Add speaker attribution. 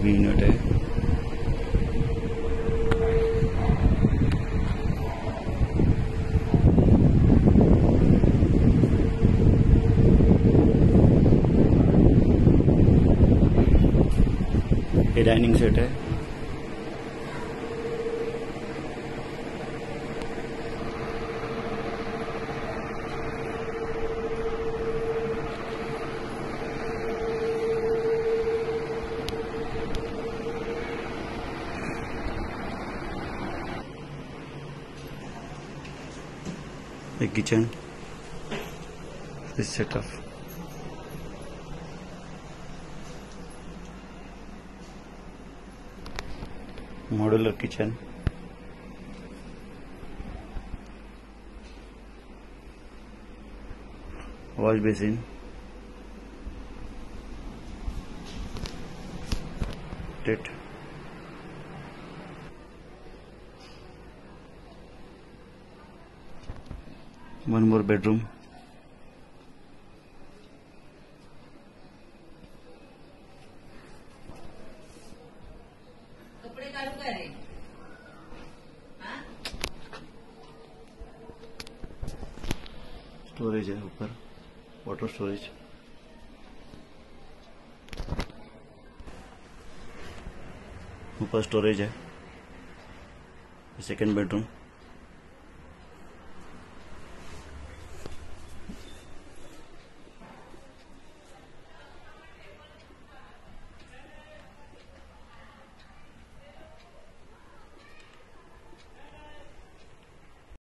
Speaker 1: TV unit है। ये dining set है। A kitchen is set up. Modular kitchen. Wash basin. Tit. One more bedroom.
Speaker 2: कपड़े चालू करे।
Speaker 1: स्टोरेज है ऊपर, वाटर स्टोरेज। ऊपर स्टोरेज है। Second bedroom.